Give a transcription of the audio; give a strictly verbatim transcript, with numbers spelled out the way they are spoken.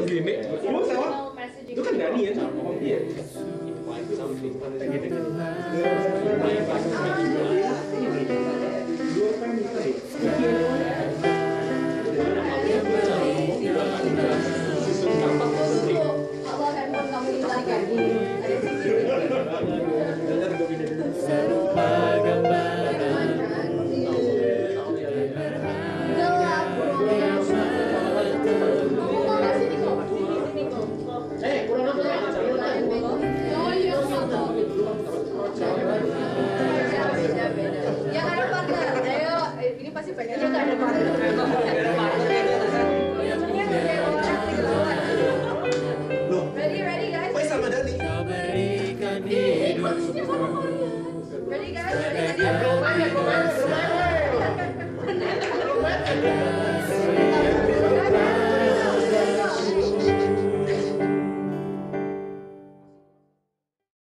gini. Lu sama? Itu kan Dani ya? Iya. Serupa gambaran ya ada partner, ayo ini pasti pengen juga ada partner. Ready, ready guys? Woi sama Dani. kau berikan hidup. Ready guys? Ready, ready? Belum ada, belum ada, belum ada.